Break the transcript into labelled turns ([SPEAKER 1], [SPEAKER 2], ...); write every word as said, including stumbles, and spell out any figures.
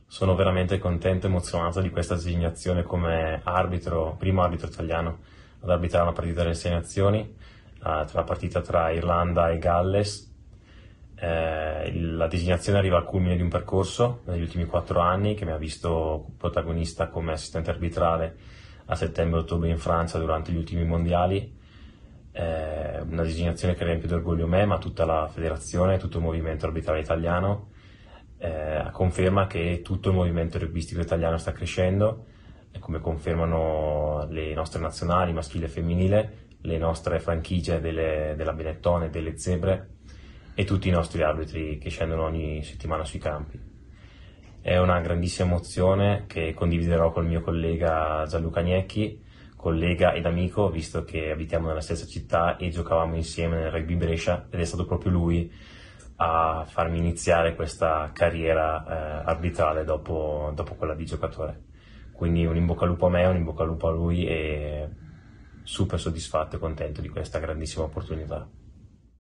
[SPEAKER 1] Sono veramente contento e emozionato di questa designazione come arbitro, primo arbitro italiano ad arbitrare una partita delle Sei Nazioni, eh, tra la partita tra Irlanda e Galles. Eh, la designazione arriva al culmine di un percorso negli ultimi quattro anni che mi ha visto protagonista come assistente arbitrale a settembre e ottobre in Francia durante gli ultimi mondiali. Eh, una designazione che riempie d'orgoglio me, ma tutta la federazione, tutto il movimento arbitrale italiano, eh, a conferma che tutto il movimento rugbyistico italiano sta crescendo, e come confermano le nostre nazionali maschile e femminile, le nostre franchigie delle, della Benetton e delle Zebre e tutti i nostri arbitri che scendono ogni settimana sui campi. È una grandissima emozione che condividerò col mio collega Gianluca Gnecchi, collega ed amico, visto che abitiamo nella stessa città e giocavamo insieme nel Rugby Brescia, ed è stato proprio lui a farmi iniziare questa carriera eh, arbitrale dopo, dopo quella di giocatore. Quindi un in bocca al lupo a me, un in bocca al lupo a lui, e super soddisfatto e contento di questa grandissima opportunità.